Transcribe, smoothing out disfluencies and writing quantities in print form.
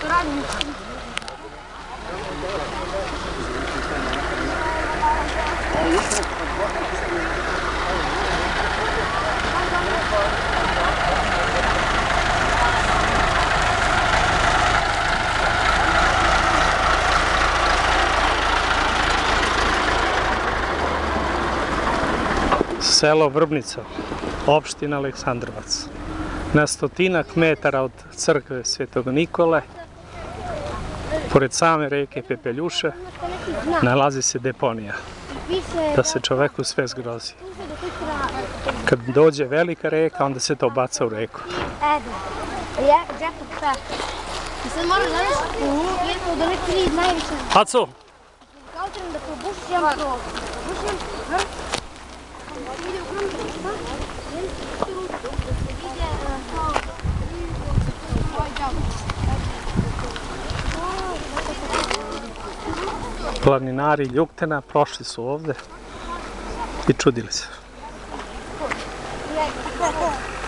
Selo Vrbnica, opština Aleksandrovac. Na 100-ak metara od crkve Svetog Nikole, pored same reke Pepeljuše, nalazi se deponija, da se čoveku sve zgrozi. Kad dođe velika reka, onda se to baca u reku. Aco! Planinari Ljuktena prošli su ovde i čudili se.